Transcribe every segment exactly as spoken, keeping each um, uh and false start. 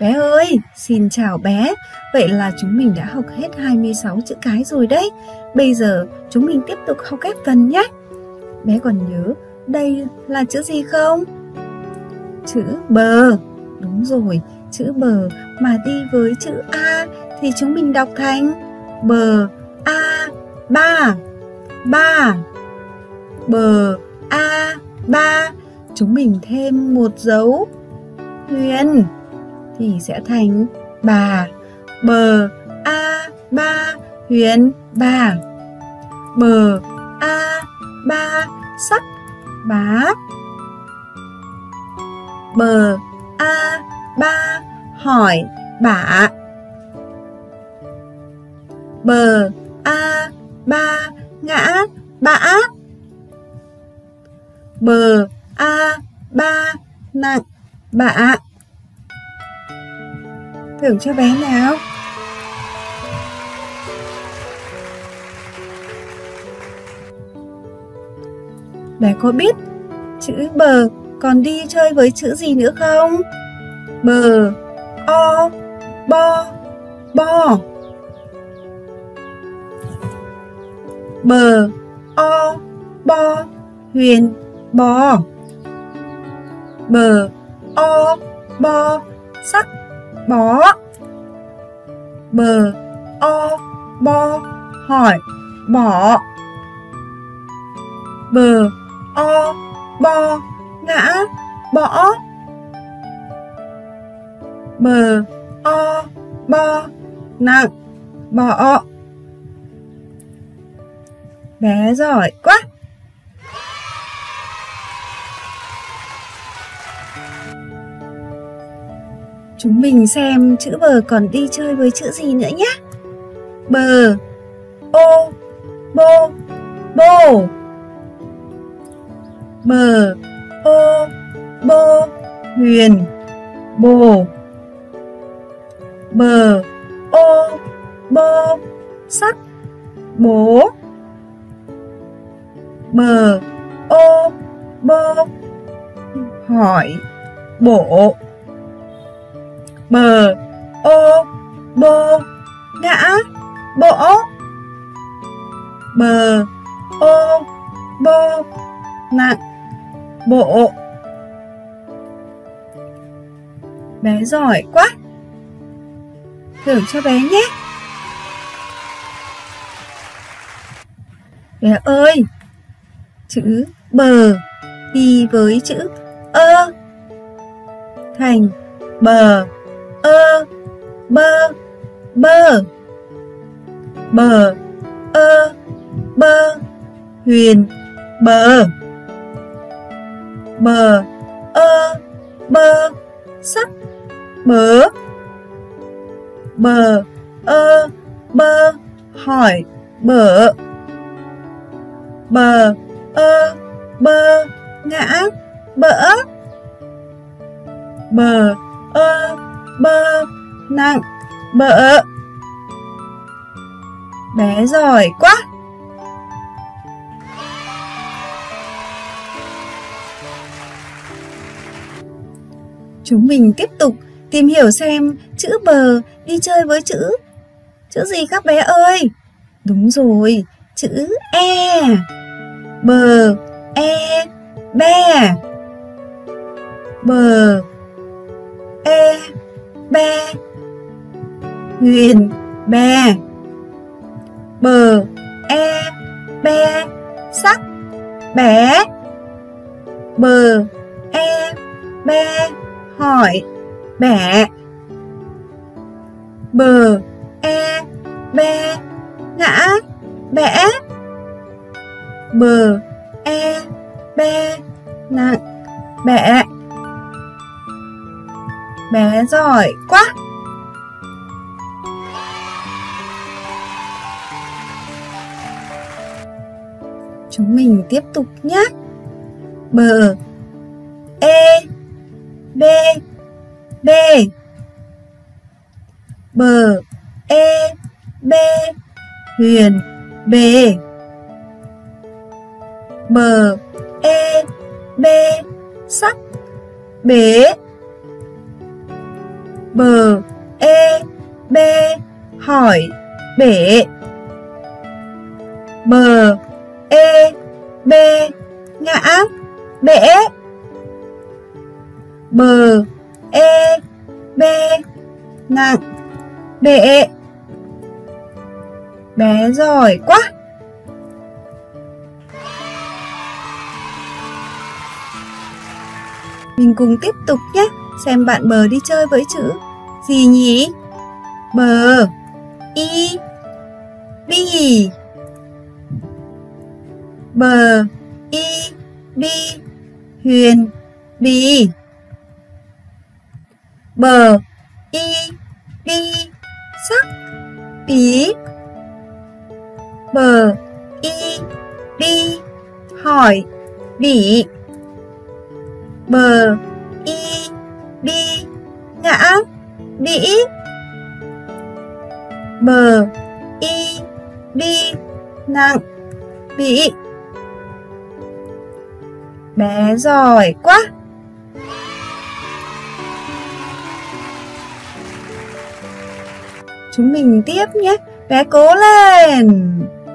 Bé ơi, xin chào bé. Vậy là chúng mình đã học hết hai mươi sáu chữ cái rồi đấy. Bây giờ chúng mình tiếp tục học ghép vần nhé. Bé còn nhớ đây là chữ gì không? Chữ bờ. Đúng rồi, chữ bờ mà đi với chữ A thì chúng mình đọc thành bờ A ba. Ba. Bờ A ba. Chúng mình thêm một dấu huyền thì sẽ thành bà. Bờ A ba huyền bà. Bờ A ba sắc bá. Bờ A ba hỏi bả. Bờ A ba ngã bã. Bờ A ba nặng bạ. Thưởng cho bé nào. Bé có biết chữ bờ còn đi chơi với chữ gì nữa không? Bờ, o, bo, bo. Bờ, o, bo, huyền, bò. Bờ, o, bo, sắc, bó. Bờ, o, bo, hỏi, bỏ. Bờ, o, bo, ngã, bỏ. Bờ, o, bo, nặng, bỏ. Bé giỏi quá. Chúng mình xem chữ bờ còn đi chơi với chữ gì nữa nhé. Bờ, ô, bô, bô. Bờ, ô, bô, huyền, bồ. Bờ, ô, bô, sắc, bố. Bờ, ô, bô, hỏi, bổ. Bờ, ô, bô, ngã, bỗ. Bờ, ô, bô, nặng, bộ. Bé giỏi quá. Thưởng cho bé nhé. Bé ơi, chữ bờ đi với chữ ơ thành bờ ơ bơ bơ. Bờ ơ bơ huyền bờ. Bờ ơ bơ sắc bớ. Bờ ơ bơ hỏi bở. Bờ ơ bơ ngã bỡ. Bờ ơ bơ nặng bỡ. Bé giỏi quá. Chúng mình tiếp tục tìm hiểu xem chữ bờ đi chơi với chữ chữ gì các bé ơi? Đúng rồi, chữ e. Bờ e be. Bờ e be huyền bè. Bờ e be sắc bé. Bờ e be hỏi bẻ. Bờ e be ngã bẽ. Bờ e be nặng bẹ. Bé giỏi quá. Chúng mình tiếp tục nhé. Bờ e bê bê. Bờ e bê huyền bề. Bờ e bê sắc bế. Bờ, e, bê, hỏi, bể. Bờ, e, bê, ngã, bể. Bờ, e, bê, nặng, bể. Bé giỏi quá. Mình cùng tiếp tục nhé. Xem bạn Bờ đi chơi với chữ gì nhỉ? Bờ, y, bi. Bờ, y, bi, Huyền, bì. Bờ, y, bi, sắc, bí. Bờ, y, bi, hỏi, bỉ. Bờ, y, bi, ngã, bỉ. Bờ, y, bi, nặng, bỉ. Bé giỏi quá. Chúng mình tiếp nhé. Bé cố lên.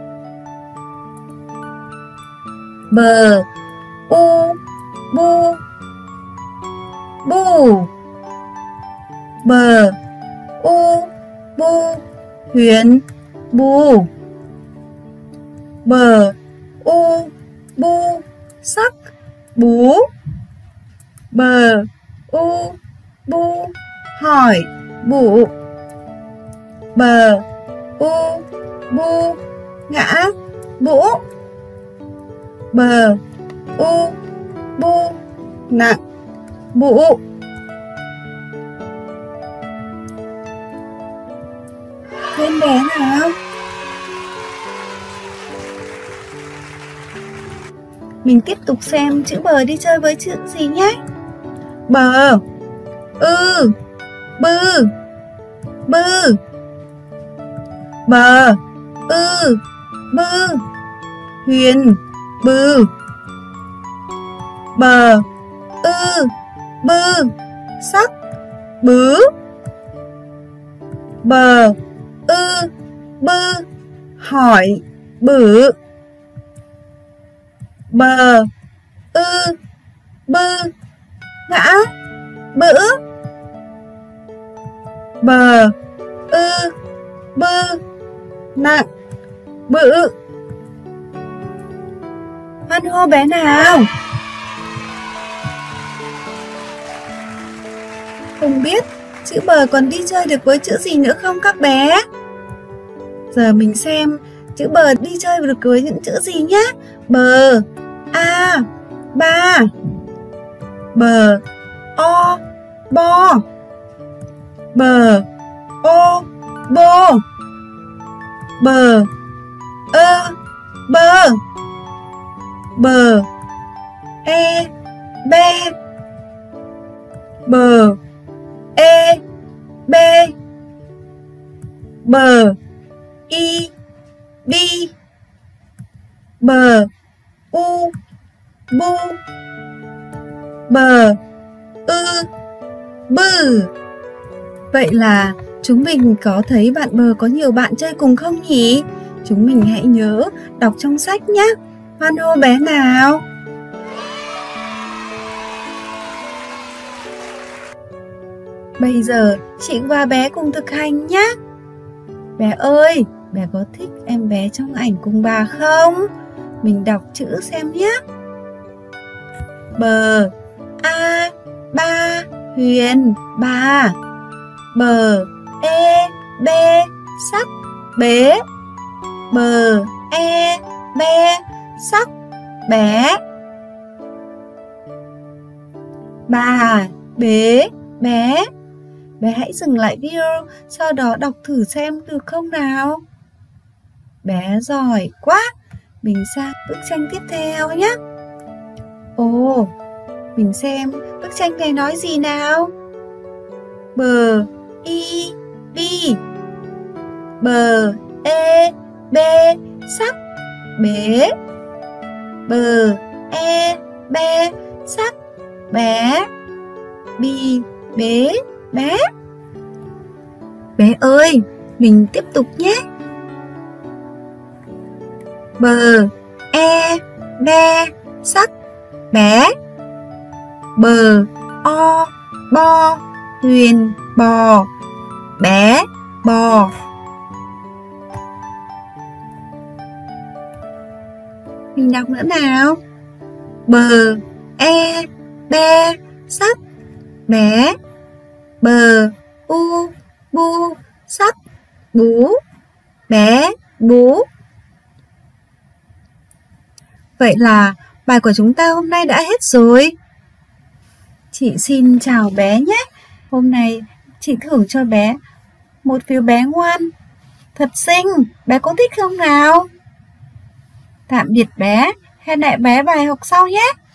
Bờ, u, bu, bu. Bờ, u, bu, Huyền, bù. Bờ, u, bu, sắc, bú. Bờ, u, bu, hỏi, bụ. Bờ, u, bu, ngã, bũ. Bờ, u, bu, nặng, bụ. Thêm bé nào. Mình tiếp tục xem chữ bờ đi chơi với chữ gì nhé. Bờ, ư, bư, bư. Bờ, ư, bư, Huyền, bư. Bờ, ư, bư, sắc, bứ. Bờ, ư, bư, hỏi, bử. Bờ, ư, bư, ngã, bữ. Bờ, ư, bư, nặng, bự. Hoan hô bé nào. Không biết chữ bờ còn đi chơi được với chữ gì nữa không các bé? Giờ mình xem chữ bờ đi chơi được với những chữ gì nhé. Bờ, a, ba. Bờ, o, bo. Bờ, ô, bô. Bờ, ơ, bơ. Bờ, e, bê. Bờ, e, bê. Bờ, y, bi. Bờ, u, bu. Bờ, ư, bư. Vậy là chúng mình có thấy bạn Bờ có nhiều bạn chơi cùng không nhỉ? Chúng mình hãy nhớ đọc trong sách nhé. Hoan hô bé nào. Bây giờ chị và bé cùng thực hành nhé. Bé ơi, bé có thích em bé trong ảnh cùng bà không? Mình đọc chữ xem nhé. Bờ, a, ba, Huyền, bà. Bờ, e, bê, sắc, bế. Bờ, e, bê, sắc, bé. Bà, bế, bé. Bé hãy dừng lại video, sau đó đọc thử xem được không nào. Bé giỏi quá. Mình sang bức tranh tiếp theo nhé. Ồ, mình xem bức tranh này nói gì nào. Bờ, y, bi. Bờ, e, bê, sắc, bế. Bờ, e, bê, sắc, bé. Bi, bế, bé. ơi, mình tiếp tục nhé. Bờ, e, be, sắc, bé. Bờ, o, bo, thuyền, bò, bé, bò. Mình đọc nữa nào. Bờ, e, be, sắc, bé. Bờ, u, bu, sắc, bú, bé, bú. Vậy là bài của chúng ta hôm nay đã hết rồi. Chị xin chào bé nhé. Hôm nay chị thưởng cho bé một phiếu bé ngoan thật xinh. Bé có thích không nào? Tạm biệt bé. Hẹn lại bé bài học sau nhé.